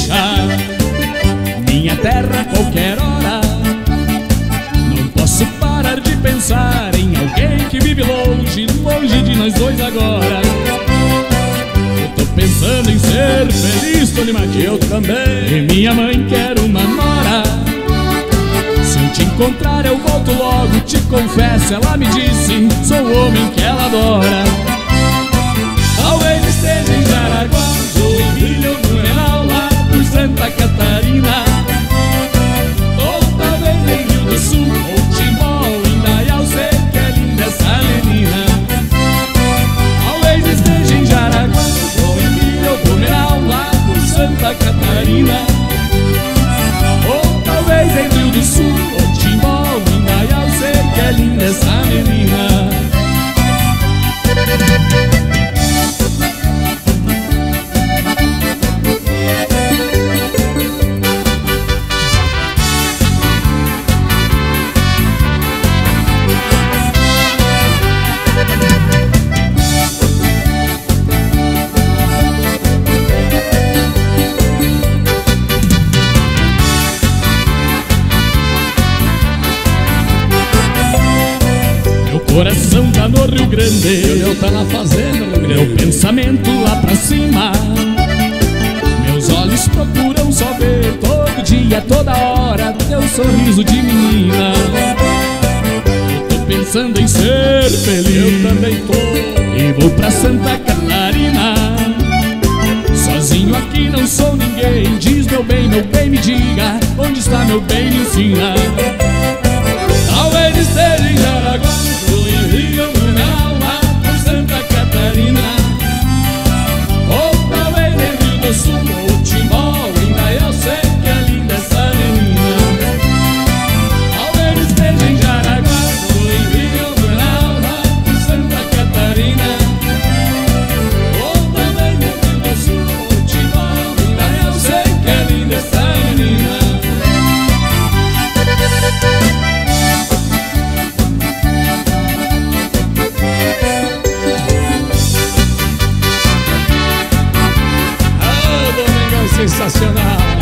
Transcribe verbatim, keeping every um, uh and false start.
deixar minha terra a qualquer hora. Não posso parar de pensar em alguém que vive longe, longe de nós dois agora. Eu tô pensando em ser feliz, Tony Mati, eu também. E minha mãe quer uma nora. Se eu te encontrar eu volto logo, te confesso, ela me disse, sou o homem que ela adora. Talvez esteja em Jaraguá, ou em Vila ou Blumenau, lá por Santa Catarina. Ou talvez em Rio do Sul, ou Timbó, ou Indaial, sei que é linda essa menina. Talvez esteja em Jaraguá, ou em Vila ou Blumenau, lá por Santa Catarina. Ou talvez em Rio do Sul, ou Timbó, ou Indaial, sei que é linda essa menina. Coração tá no Rio Grande, o meu tá na fazenda, Rio Grande. Meu pensamento lá pra cima. Meus olhos procuram só ver todo dia, toda hora teu sorriso de menina. Eu tô pensando em ser feliz, eu também tô. E vou pra Santa Catarina. Sozinho aqui não sou ninguém. Diz meu bem, meu bem, me diga onde está meu bem, me ensina. Talvez esteja em Jaraguá, ou em Rio ou Blumenau, lá por Santa Catarina. Ou talvez em Rio do Sul, ou Timbó, ou Indaial, sei que é linda essa menina. Talvez esteja em Jaraguá, ou em Rio ou Blumenau, lá por Santa Catarina. Ou talvez em Rio do Sul, ou Timbó, ou Indaial, sei que é linda essa menina. Sensacional!